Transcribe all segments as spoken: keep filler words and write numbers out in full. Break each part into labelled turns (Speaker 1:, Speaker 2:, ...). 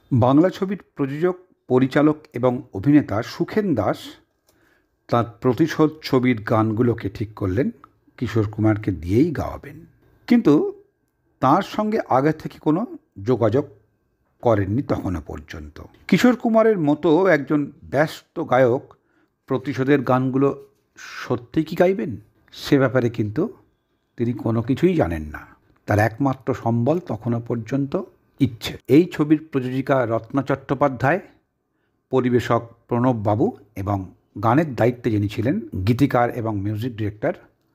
Speaker 1: বাংলা ছবির প্রযোজক, পরিচালক এবং অভিনেতা সুখেন দাস তাঁর প্রতিশোধ ছবির গানগুলোকে ঠিক করলেন কিশোর কুমারকে দিয়েই গাওয়াবেন। কিন্তু তাঁর সঙ্গে আগে থেকে কোনো যোগাযোগ করেননি তখনও পর্যন্ত। কিশোর কুমারের মতো একজন ব্যস্ত গায়ক প্রতিশোধের গানগুলো সত্যি কি গাইবেন, সে ব্যাপারে কিন্তু তিনি কোনো কিছুই জানেন না। তার একমাত্র সম্বল তখনও পর্যন্ত ইচ্ছে। এই ছবির প্রযোজিকা রত্না চট্টোপাধ্যায়, পরিবেশক প্রণব বাবু এবং গানের দায়িত্বে যিনি ছিলেন গীতিকার এবং মিউজিক ডিরেক্টর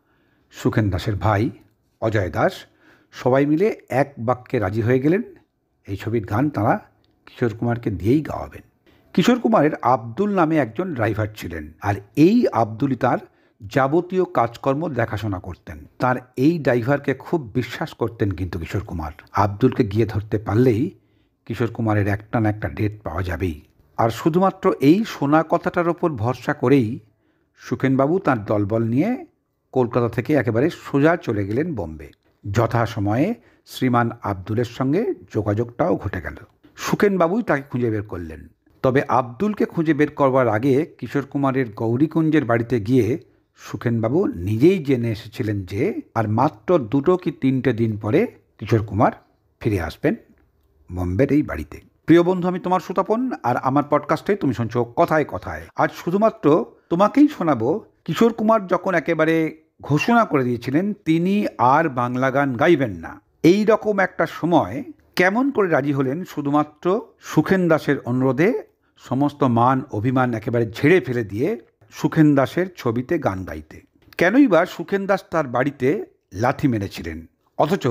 Speaker 1: সুখেন দাসের ভাই অজয় দাস, সবাই মিলে এক বাক্যে রাজি হয়ে গেলেন এই ছবির গান তাঁরা কিশোর কুমারকে দিয়েই গাওয়াবেন। কিশোর কুমারের আব্দুল নামে একজন ড্রাইভার ছিলেন, আর এই আব্দুলই তার যাবতীয় কাজকর্ম দেখাশোনা করতেন। তার এই ড্রাইভারকে খুব বিশ্বাস করতেন কিন্তু কিশোর কুমার। আব্দুলকে গিয়ে ধরতে পারলেই কিশোর কুমারের একটা না একটা ডেট পাওয়া যাবেই। আর শুধুমাত্র এই শোনা কথাটার ওপর ভরসা করেই সুখেনবাবু তাঁর দলবল নিয়ে কলকাতা থেকে একেবারে সোজা চলে গেলেন বোম্বে। যথাসময়ে শ্রীমান আব্দুলের সঙ্গে যোগাযোগটাও ঘটে গেল। সুখেনবাবুই তাকে খুঁজে বের করলেন। তবে আব্দুলকে খুঁজে বের করবার আগে কিশোর কুমারের গৌরীকুঞ্জের বাড়িতে গিয়ে সুখেনবাবু নিজেই জেনে এসেছিলেন যে আর মাত্র দুটো কি তিনটে দিন পরে কিশোর কুমার ফিরে আসবেন বোম্বের এই বাড়িতে। প্রিয় বন্ধু, আমি তোমার সুতপন, আর আমার পডকাস্টে তুমি শুনছো কথায় কথায়। আজ শুধুমাত্র তোমাকেই শোনাবো কিশোর কুমার যখন একেবারে ঘোষণা করে দিয়েছিলেন তিনি আর বাংলা গান গাইবেন না, এই রকম একটা সময় কেমন করে রাজি হলেন শুধুমাত্র সুখেন দাসের অনুরোধে সমস্ত মান অভিমান একেবারে ঝেড়ে ফেলে দিয়ে সুখেন দাসের ছবিতে গান গাইতে। কেনই বা সুখেন দাস তার বাড়িতে লাথি মেরেছিলেন, অথচ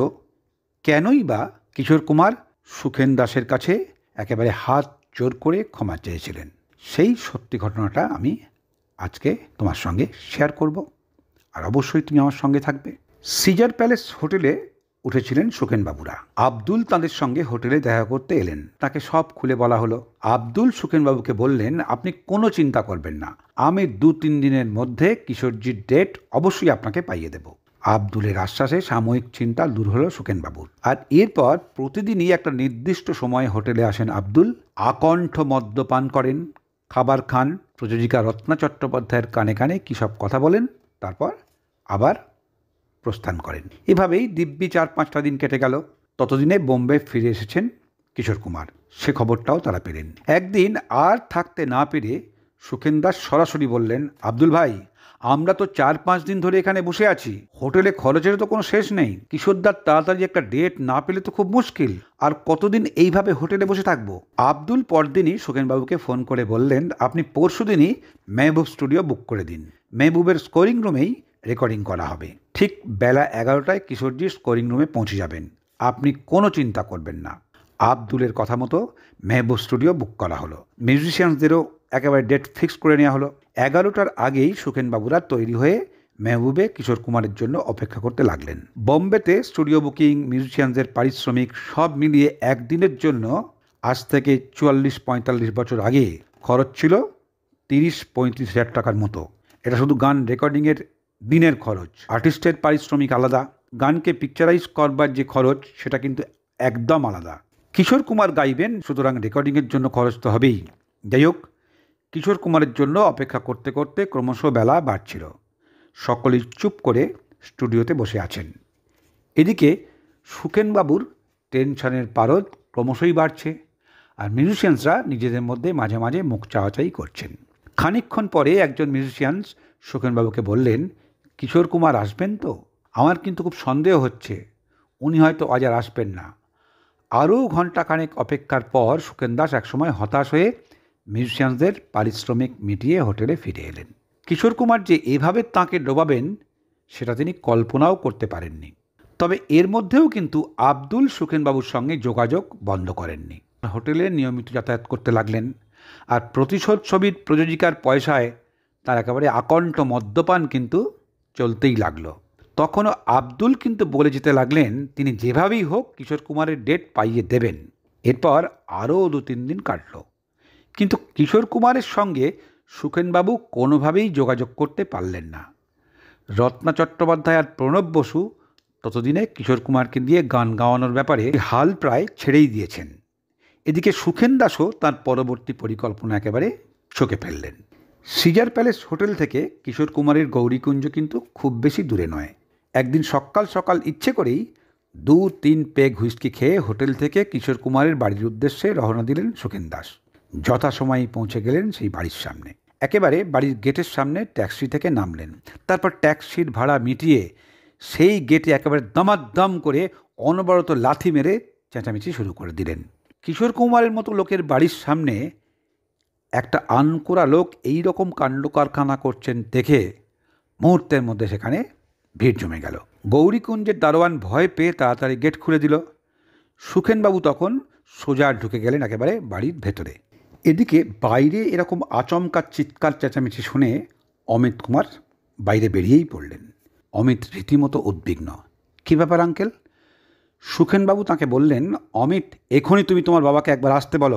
Speaker 1: কেনই বা কিশোর কুমার সুখেন দাসের কাছে একেবারে হাত জোর করে ক্ষমা চেয়েছিলেন, সেই সত্যি ঘটনাটা আমি আজকে তোমার সঙ্গে শেয়ার করব, আর অবশ্যই তুমি আমার সঙ্গে থাকবে। সিজার প্যালেস হোটেলে উঠেছিলেন সুখেনবাবুরা। আব্দুল তাঁদের সঙ্গে হোটেলে দেখা করতে এলেন। তাকে সব খুলে বলা হলো। আব্দুল সুখেনবাবুকে বললেন, আপনি কোনো চিন্তা করবেন না, আমি দু তিন দিনের মধ্যে কিশোরজির ডেট অবশ্যই আপনাকে পাইয়ে দেব। আব্দুলের আশ্বাসে সাময়িক চিন্তা দূর হলো সুখেনবাবুর। আর এরপর প্রতিদিনই একটা নির্দিষ্ট সময়ে হোটেলে আসেন আব্দুল, আকণ্ঠ মদ্যপান করেন, খাবার খান, প্রযোজিকা রত্না চট্টোপাধ্যায়ের কানে কানে কী সব কথা বলেন, তারপর আবার প্রস্থান করেন। এভাবেই দিব্যি চার পাঁচটা দিন কেটে গেল। ততদিনে বোম্বে ফিরে এসেছেন কিশোর কুমার, সে খবরটাও তারা পেলেন। একদিন আর থাকতে না পেরে সুখেন দাস সরাসরি বললেন, আব্দুল ভাই, আমরা তো চার পাঁচ দিন ধরে এখানে বসে আছি, হোটেলে খরচের তো কোনো শেষ নেই। কিশোরদার তাড়াতাড়ি একটা ডেট না পেলে তো খুব মুশকিল, আর কতদিন এইভাবে হোটেলে বসে থাকবো। আব্দুল পরদিনই সুখেনবাবুকে ফোন করে বললেন, আপনি পরশু দিনই মেহবুব স্টুডিও বুক করে দিন, মেহবুবের স্কোরিং রুমেই রেকর্ডিং করা হবে। ঠিক বেলা এগারোটায় কিশোরজির স্কোরিং রুমে পৌঁছে যাবেন, আপনি কোনো চিন্তা করবেন না। আব্দুলের কথা মতো মেহবুব স্টুডিও বুক করা হলো। মিউজিশিয়ানসদেরও একেবারে ডেট ফিক্স করে নেওয়া হলো। এগারোটার আগেই সুখেনবাবুরা তৈরি হয়ে মেহবুবে কিশোর কুমারের জন্য অপেক্ষা করতে লাগলেন। বোম্বেতে স্টুডিও বুকিং, মিউজিশিয়ানদের পারিশ্রমিক সব মিলিয়ে একদিনের জন্য আজ থেকে চুয়াল্লিশ পঁয়তাল্লিশ বছর আগে খরচ ছিল তিরিশ পঁয়ত্রিশ হাজার টাকার মতো। এটা শুধু গান রেকর্ডিংয়ের দিনের খরচ। আর্টিস্টের পারিশ্রমিক আলাদা, গানকে পিকচারাইজ করবার যে খরচ সেটা কিন্তু একদম আলাদা। কিশোর কুমার গাইবেন, সুতরাং রেকর্ডিংয়ের জন্য খরচ তো হবেই। যাই হোক, কিশোর কুমারের জন্য অপেক্ষা করতে করতে ক্রমশ বেলা বাড়ছিল। সকলেই চুপ করে স্টুডিওতে বসে আছেন। এদিকে সুখেনবাবুর টেনশনের পারদ ক্রমশই বাড়ছে, আর মিউজিশিয়ানসরা নিজেদের মধ্যে মাঝে মাঝে মুখ চাওয়াচাই করছেন। খানিকক্ষণ পরে একজন মিউজিশিয়ানস সুখেনবাবুকে বললেন, কিশোর কুমার আসবেন তো? আমার কিন্তু খুব সন্দেহ হচ্ছে, উনি হয়তো আজ আর আসবেন না। আরও ঘণ্টাখানেক অপেক্ষার পর সুখেন দাস একসময় হতাশ হয়ে মিউজিশিয়ানসদের পারিশ্রমিক মিটিয়ে হোটেলে ফিরে এলেন। কিশোর কুমার যে এভাবে তাঁকে ডোবাবেন সেটা তিনি কল্পনাও করতে পারেননি। তবে এর মধ্যেও কিন্তু আব্দুল সুখেনবাবুর সঙ্গে যোগাযোগ বন্ধ করেননি। হোটেলে নিয়মিত যাতায়াত করতে লাগলেন, আর প্রতিশোধ ছবির প্রযোজিকার পয়সায় তার একেবারে আকণ্ঠ মদ্যপান কিন্তু চলতেই লাগলো। তখনও আব্দুল কিন্তু বলে যেতে লাগলেন তিনি যেভাবেই হোক কিশোর কুমারের ডেট পাইয়ে দেবেন। এরপর আরও দু তিন দিন কাটল, কিন্তু কিশোর কুমারের সঙ্গে সুখেনবাবু কোনোভাবেই যোগাযোগ করতে পারলেন না। রত্না চট্টোপাধ্যায় আর প্রণব বসু ততদিনে কিশোর কুমারকে দিয়ে গান গাওয়ানোর ব্যাপারে হাল প্রায় ছেড়েই দিয়েছেন। এদিকে সুখেন দাসও তার পরবর্তী পরিকল্পনা একেবারে ছকে ফেললেন। সিজার প্যালেস হোটেল থেকে কিশোর কুমারের গৌরীকুঞ্জ কিন্তু খুব বেশি দূরে নয়। একদিন সকাল সকাল ইচ্ছে করেই দু তিন পেগ হুইস্কি খেয়ে হোটেল থেকে কিশোর কুমারের বাড়ির উদ্দেশ্যে রওনা দিলেন সুখেন দাস। যথাসময়ে পৌঁছে গেলেন সেই বাড়ির সামনে। একেবারে বাড়ির গেটের সামনে ট্যাক্সি থেকে নামলেন। তারপর ট্যাক্সির ভাড়া মিটিয়ে সেই গেটে একেবারে দমাদম করে অনবরত লাথি মেরে চেঁচামেচি শুরু করে দিলেন। কিশোর কুমারের মতো লোকের বাড়ির সামনে একটা আনকোড়া লোক এই রকম কাণ্ড কারখানা করছেন দেখে মুহূর্তের মধ্যে সেখানে ভিড় জমে গেল। গৌরীকুঞ্জের দারোয়ান ভয় পেয়ে তাড়াতাড়ি গেট খুলে দিল। সুখেনবাবু তখন সোজা ঢুকে গেলেন একেবারে বাড়ির ভেতরে। এদিকে বাইরে এরকম আচমকা চিৎকার চেঁচামেচি শুনে অমিত কুমার বাইরে বেরিয়েই পড়লেন। অমিত রীতিমতো উদ্বিগ্ন। কী ব্যাপার আঙ্কেল? সুখেনবাবু তাকে বললেন, অমিত, এখনই তুমি তোমার বাবাকে একবার আসতে বলো,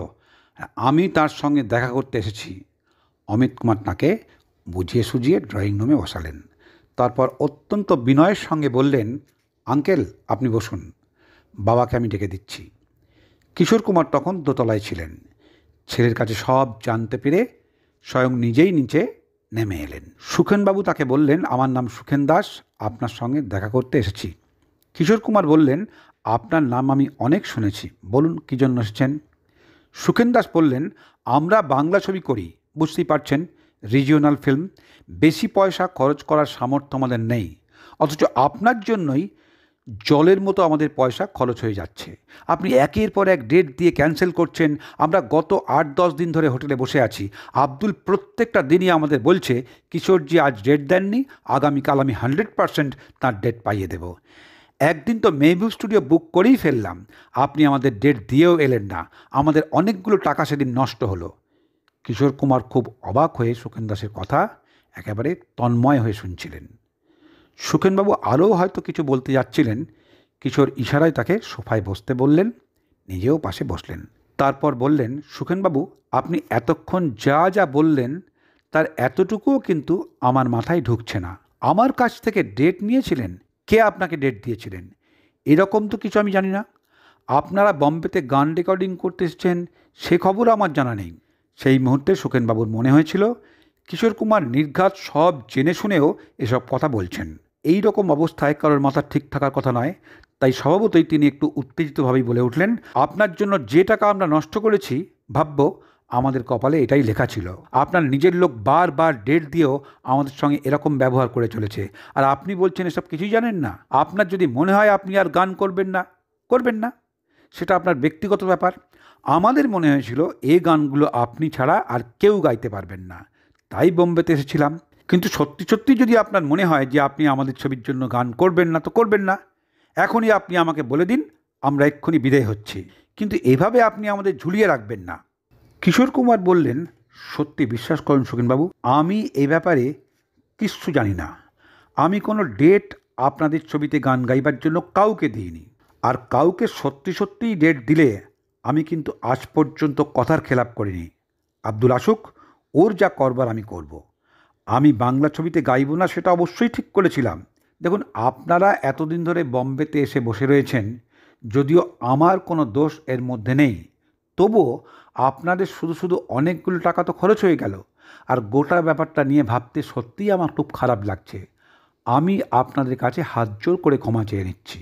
Speaker 1: আমি তার সঙ্গে দেখা করতে এসেছি। অমিত কুমার তাকে বুঝিয়ে সুঝিয়ে ড্রয়িং রুমে বসালেন। তারপর অত্যন্ত বিনয়ের সঙ্গে বললেন, আঙ্কেল আপনি বসুন, বাবাকে আমি ডেকে দিচ্ছি। কিশোর কুমার তখন দোতলায় ছিলেন। ছেলের কাছে সব জানতে পেরে স্বয়ং নিজেই নিচে নেমে এলেন। সুখেনবাবু তাকে বললেন, আমার নাম সুখেন দাস, আপনার সঙ্গে দেখা করতে এসেছি। কিশোর কুমার বললেন, আপনার নাম আমি অনেক শুনেছি, বলুন কী জন্য এসেছেন? সুখেন দাস বললেন, আমরা বাংলা ছবি করি, বুঝতেই পারছেন, রিজিওনাল ফিল্ম। বেশি পয়সা খরচ করার সামর্থ্য আমাদের নেই, অথচ আপনার জন্যই জলের মতো আমাদের পয়সা খরচ হয়ে যাচ্ছে। আপনি একের পর এক ডেট দিয়ে ক্যান্সেল করছেন। আমরা গত আট দশ দিন ধরে হোটেলে বসে আছি। আব্দুল প্রত্যেকটা দিনই আমাদের বলছে, কিশোরজি আজ ডেট দেননি, আগামীকাল আমি হান্ড্রেড পারসেন্ট তাঁর ডেট পাইয়ে দেব। একদিন তো মেহবুব স্টুডিও বুক করেই ফেললাম, আপনি আমাদের ডেট দিয়েও এলেন না। আমাদের অনেকগুলো টাকা সেদিন নষ্ট হলো। কিশোর কুমার খুব অবাক হয়ে সুখেন দাসের কথা একেবারে তন্ময় হয়ে শুনছিলেন। সুখেনবাবু আরও হয়তো কিছু বলতে যাচ্ছিলেন, কিশোর ইশারায় তাকে সোফায় বসতে বললেন, নিজেও পাশে বসলেন। তারপর বললেন, সুখেনবাবু, আপনি এতক্ষণ যা যা বললেন তার এতটুকুও কিন্তু আমার মাথায় ঢুকছে না। আমার কাছ থেকে ডেট নিয়েছিলেন? কে আপনাকে ডেট দিয়েছিলেন? এরকম তো কিছু আমি জানি না। আপনারা বম্বেতে গান রেকর্ডিং করতে এসেছেন সে খবর আমার জানা নেই। সেই মুহূর্তে সুখেনবাবুর মনে হয়েছিল কিশোর কুমার নির্ঘাত সব জেনে শুনেও এসব কথা বলছেন। এই রকম অবস্থায় কারোর মাথা ঠিক থাকার কথা নয়। তাই স্বভাবতই তিনি একটু উত্তেজিতভাবেই বলে উঠলেন, আপনার জন্য যে টাকা আমরা নষ্ট করেছি, ভাবব আমাদের কপালে এটাই লেখা ছিল। আপনার নিজের লোক বারবার ডেট দিয়েও আমাদের সঙ্গে এরকম ব্যবহার করে চলেছে, আর আপনি বলছেন এসব কিছুই জানেন না। আপনার যদি মনে হয় আপনি আর গান করবেন না, করবেন না, সেটা আপনার ব্যক্তিগত ব্যাপার। আমাদের মনে হয়েছিল এই গানগুলো আপনি ছাড়া আর কেউ গাইতে পারবেন না, তাই বোম্বেতে এসেছিলাম। কিন্তু সত্যি সত্যি যদি আপনার মনে হয় যে আপনি আমাদের ছবির জন্য গান করবেন না, তো করবেন না। এখনই আপনি আমাকে বলে দিন, আমরা এক্ষুনি বিদায় হচ্ছি। কিন্তু এভাবে আপনি আমাদের ঝুলিয়ে রাখবেন না। কিশোর কুমার বললেন, সত্যি বিশ্বাস করুন সুখেনবাবু, আমি এই ব্যাপারে কিচ্ছু জানি না। আমি কোনো ডেট আপনাদের ছবিতে গান গাইবার জন্য কাউকে দিইনি। আর কাউকে সত্যি সত্যিই ডেট দিলে আমি কিন্তু আজ পর্যন্ত কথার খেলাপ করিনি। আব্দুল আসুক, ওর যা করবার আমি করব। আমি বাংলা ছবিতে গাইব না সেটা অবশ্যই ঠিক করেছিলাম। দেখুন, আপনারা এতদিন ধরে বম্বেতে এসে বসে রয়েছেন, যদিও আমার কোনো দোষ এর মধ্যে নেই, তবুও আপনাদের শুধু শুধু অনেকগুলো টাকা তো খরচ হয়ে গেল। আর গোটা ব্যাপারটা নিয়ে ভাবতে সত্যিই আমার খুব খারাপ লাগছে। আমি আপনাদের কাছে হাত জোর করে ক্ষমা চেয়ে নিচ্ছি।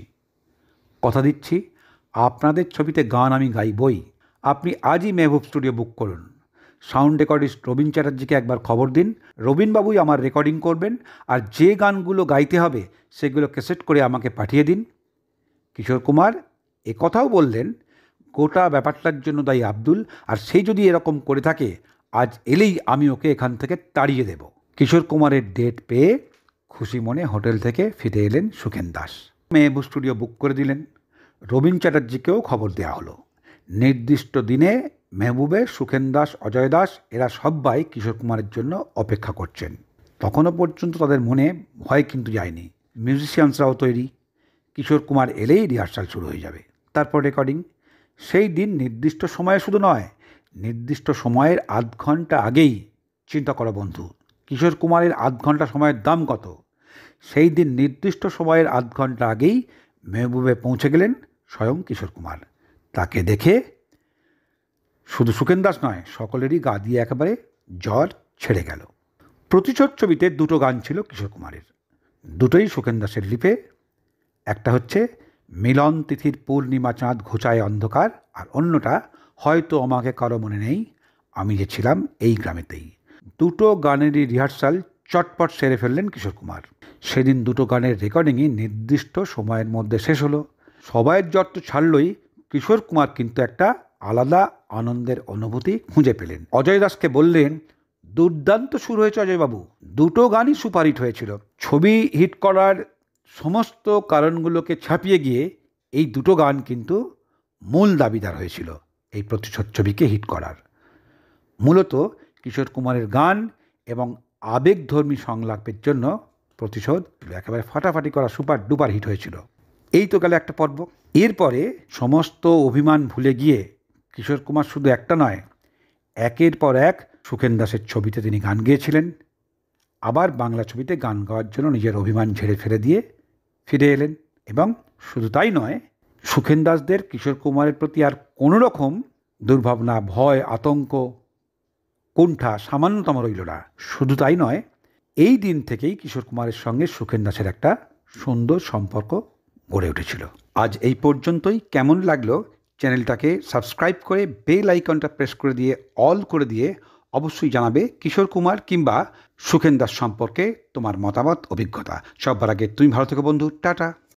Speaker 1: কথা দিচ্ছি, আপনাদের ছবিতে গান আমি গাইবই। আপনি আজই মেহবুব স্টুডিও বুক করুন। সাউন্ড রেকর্ডিস্ট রবীন চ্যাটার্জিকে একবার খবর দিন, রবীনবাবুই আমার রেকর্ডিং করবেন, আর যে গানগুলো গাইতে হবে সেগুলো ক্যাসেট করে আমাকে পাঠিয়ে দিন। কিশোর কুমার এ কথাও বললেন, গোটা ব্যাপারটার জন্য দায়ী আব্দুল, আর সেই যদি এরকম করে থাকে, আজ এলেই আমি ওকে এখান থেকে তাড়িয়ে দেব। কিশোর কুমারের ডেট পেয়ে খুশি মনে হোটেল থেকে ফিরে এলেন সুখেন দাস। মেহবুব স্টুডিও বুক করে দিলেন। রবীন চ্যাটার্জিকেও খবর দেওয়া হলো। নির্দিষ্ট দিনে মেহবুবে, সুখেন দাস, অজয় দাস এরা সবাই কিশোর কুমারের জন্য অপেক্ষা করছেন। তখনও পর্যন্ত তাদের মনে ভয় কিন্তু যায়নি। মিউজিশিয়ানসরাও তৈরি। কিশোর কুমার এলেই রিহার্সাল শুরু হয়ে যাবে, তারপর রেকর্ডিং। সেই দিন নির্দিষ্ট সময়ে শুধু নয়, নির্দিষ্ট সময়ের আধ ঘন্টা আগেই, চিন্তা করো বন্ধু, কিশোর কুমারের আধ ঘন্টা সময়ের দাম কত। সেই দিন নির্দিষ্ট সময়ের আধ ঘন্টা আগেই মেহবুবে পৌঁছে গেলেন স্বয়ং কিশোর কুমার। তাকে দেখে শুধু সুখেন দাস নয়, সকলেরই গা দিয়ে একেবারে জ্বর ছেড়ে গেল। প্রতিশোধ ছবিতে দুটো গান ছিল কিশোর কুমারের, দুটোই সুখেন দাসের লিপে। একটা হচ্ছে মিলন তিথির পূর্ণিমা চাঁদ ঘোচায় অন্ধকার, আর অন্যটা হয়তো আমাকে কারো মনে নেই, আমি যে ছিলাম এই গ্রামেতেই। দুটো গানেরই রিহার্সাল চটপট সেরে ফেললেন কিশোর কুমার। সেদিন দুটো গানের রেকর্ডিংই নির্দিষ্ট সময়ের মধ্যে শেষ হলো। সবাইয়ের জ্বর তো ছাড়লই, কিশোর কুমার কিন্তু একটা আলাদা আনন্দের অনুভূতি খুঁজে পেলেন। অজয় দাসকে বললেন, দুর্দান্ত সুর হয়েছে অজয়বাবু, দুটো গানই সুপারহিট হয়েছিল। ছবি হিট করার সমস্ত কারণগুলোকে ছাপিয়ে গিয়ে এই দুটো গান কিন্তু মূল দাবিদার হয়েছিল এই প্রতিশোধ ছবিকে হিট করার। মূলত কিশোর কুমারের গান এবং আবেগধর্মী সংলাপের জন্য প্রতিশোধ একেবারে ফাটাফাটি করা সুপার ডুপার হিট হয়েছিল। এই তো গেল একটা পর্ব। এরপরে সমস্ত অভিমান ভুলে গিয়ে কিশোর কুমার শুধু একটা নয়, একের পর এক সুখেন দাসের ছবিতে তিনি গান গেয়েছিলেন। আবার বাংলা ছবিতে গান গাওয়ার জন্য নিজের অভিমান ঝেড়ে ফেলে দিয়ে ফিরে এলেন। এবং শুধু তাই নয়, সুখেন দাসদের কিশোর কুমারের প্রতি আর কোনো রকম দুর্ভাবনা, ভয়, আতঙ্ক, কুণ্ঠা সামান্যতম রইল না। শুধু তাই নয়, এই দিন থেকেই কিশোর কুমারের সঙ্গে সুখেন দাসের একটা সুন্দর সম্পর্ক গড়ে উঠেছিল। আজ এই পর্যন্তই। কেমন লাগলো চ্যানেলটাকে সাবস্ক্রাইব করে বেল আইকনটা প্রেস করে দিয়ে অল করে দিয়ে অবশ্যই জানাবে কিশোর কুমার কিংবা সুখেন দাস সম্পর্কে তোমার মতামত, অভিজ্ঞতা। সবার আগে তুমি ভালো থেকো বন্ধু, টাটা।